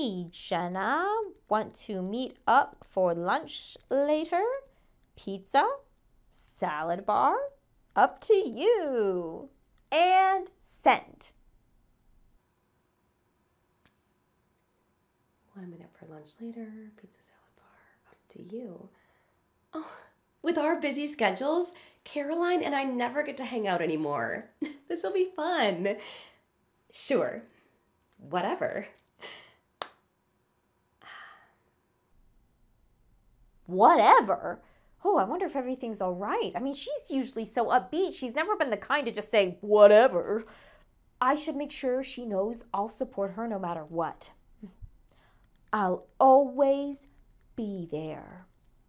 Hey, Jenna, want to meet up for lunch later? Pizza? Salad bar? Up to you. And send. Want to meet up for lunch later? Pizza, salad bar, up to you. Oh, with our busy schedules, Caroline and I never get to hang out anymore. This will be fun. Sure. Whatever. Whatever? Oh, I wonder if everything's all right. I mean, she's usually so upbeat. She's never been the kind to just say, whatever. I should make sure she knows I'll support her no matter what. I'll always be there.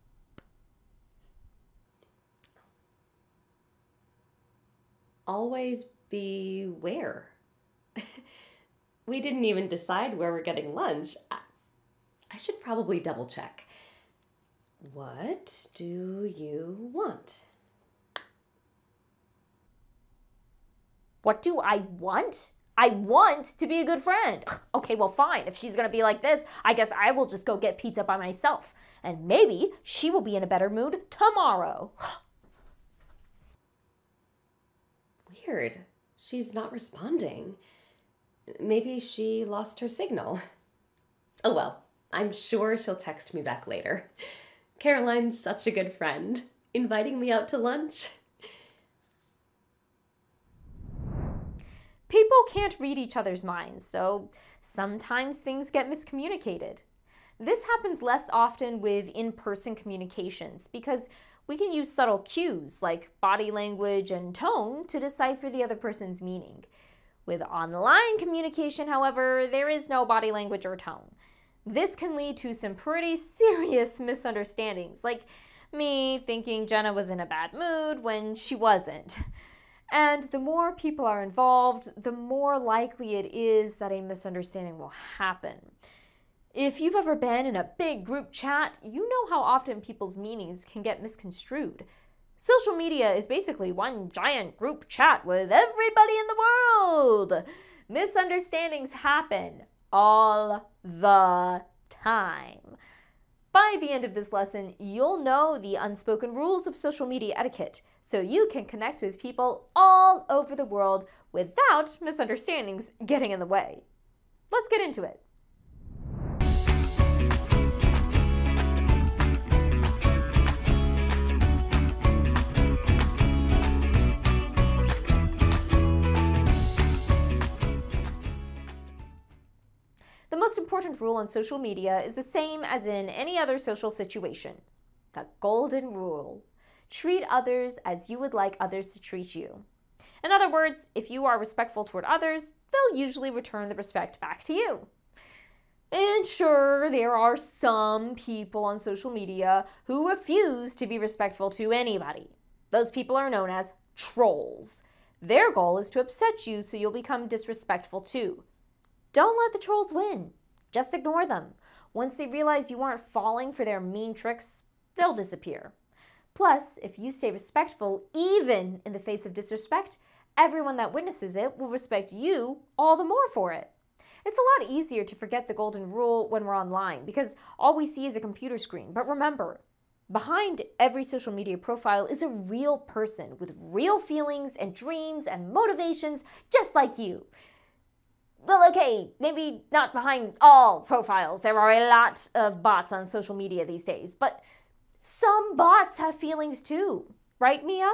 Always be where? We didn't even decide where we're getting lunch. I should probably double check. What do you want? What do I want? I want to be a good friend. Okay, well, fine. If she's going to be like this, I guess I will just go get pizza by myself. And maybe she will be in a better mood tomorrow. Weird. She's not responding. Maybe she lost her signal. Oh well, I'm sure she'll text me back later. Caroline's such a good friend, inviting me out to lunch. People can't read each other's minds, so sometimes things get miscommunicated. This happens less often with in-person communications because we can use subtle cues like body language and tone to decipher the other person's meaning. With online communication, however, there is no body language or tone. This can lead to some pretty serious misunderstandings, like me thinking Jenna was in a bad mood when she wasn't. And the more people are involved, the more likely it is that a misunderstanding will happen. If you've ever been in a big group chat, you know how often people's meanings can get misconstrued. Social media is basically one giant group chat with everybody in the world. Misunderstandings happen all the time. By the end of this lesson, you'll know the unspoken rules of social media etiquette, so you can connect with people all over the world without misunderstandings getting in the way. Let's get into it. The most important rule on social media is the same as in any other social situation. The golden rule. Treat others as you would like others to treat you. In other words, if you are respectful toward others, they'll usually return the respect back to you. And sure, there are some people on social media who refuse to be respectful to anybody. Those people are known as trolls. Their goal is to upset you so you'll become disrespectful too. Don't let the trolls win. Just ignore them. Once they realize you aren't falling for their mean tricks, they'll disappear. Plus, if you stay respectful, even in the face of disrespect, everyone that witnesses it will respect you all the more for it. It's a lot easier to forget the golden rule when we're online because all we see is a computer screen. But remember, behind every social media profile is a real person with real feelings and dreams and motivations just like you. Well, okay, maybe not behind all profiles. There are a lot of bots on social media these days, but some bots have feelings too. Right, Mia?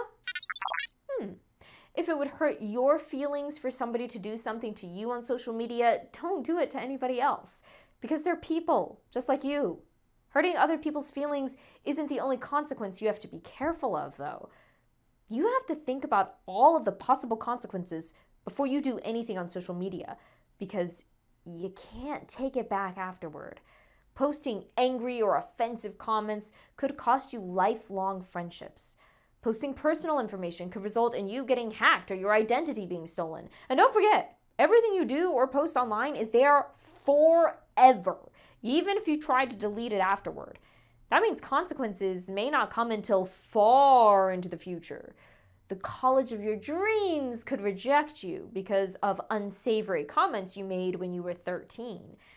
If it would hurt your feelings for somebody to do something to you on social media, don't do it to anybody else, because they're people, just like you. Hurting other people's feelings isn't the only consequence you have to be careful of, though. You have to think about all of the possible consequences before you do anything on social media, because you can't take it back afterward. Posting angry or offensive comments could cost you lifelong friendships. Posting personal information could result in you getting hacked or your identity being stolen. And don't forget, everything you do or post online is there forever, even if you try to delete it afterward. That means consequences may not come until far into the future. The college of your dreams could reject you because of unsavory comments you made when you were 13.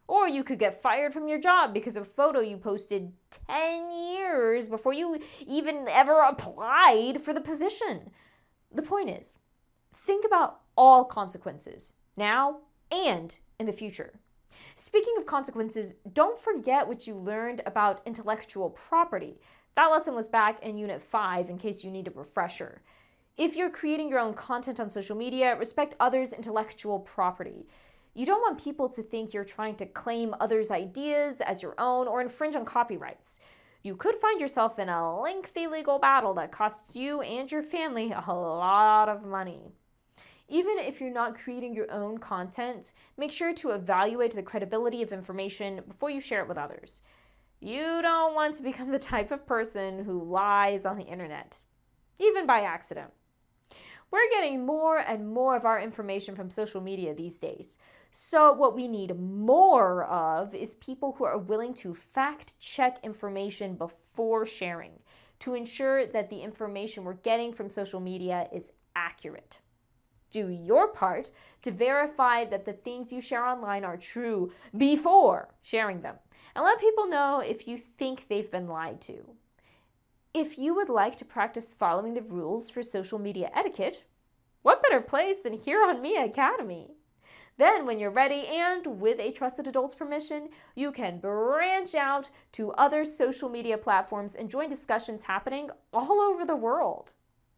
Or you could get fired from your job because of a photo you posted 10 years before you even ever applied for the position. The point is, think about all consequences, now and in the future. Speaking of consequences, don't forget what you learned about intellectual property. That lesson was back in Unit 5 in case you need a refresher. If you're creating your own content on social media, respect others' intellectual property. You don't want people to think you're trying to claim others' ideas as your own or infringe on copyrights. You could find yourself in a lengthy legal battle that costs you and your family a lot of money. Even if you're not creating your own content, make sure to evaluate the credibility of information before you share it with others. You don't want to become the type of person who lies on the internet, even by accident. We're getting more and more of our information from social media these days. So what we need more of is people who are willing to fact-check information before sharing to ensure that the information we're getting from social media is accurate. Do your part to verify that the things you share online are true before sharing them, and let people know if you think they've been lied to. If you would like to practice following the rules for social media etiquette, what better place than here on Mia Academy? Then when you're ready and with a trusted adult's permission, you can branch out to other social media platforms and join discussions happening all over the world.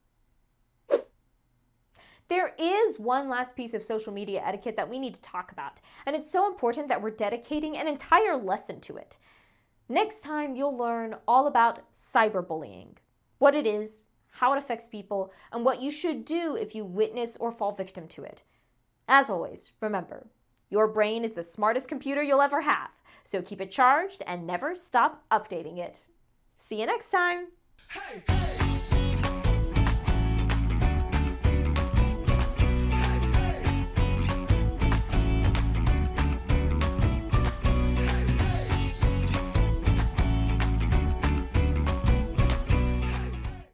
There is one last piece of social media etiquette that we need to talk about, and it's so important that we're dedicating an entire lesson to it. Next time, you'll learn all about cyberbullying, what it is, how it affects people, and what you should do if you witness or fall victim to it. As always, remember, your brain is the smartest computer you'll ever have, so keep it charged and never stop updating it. See you next time! Hey, hey.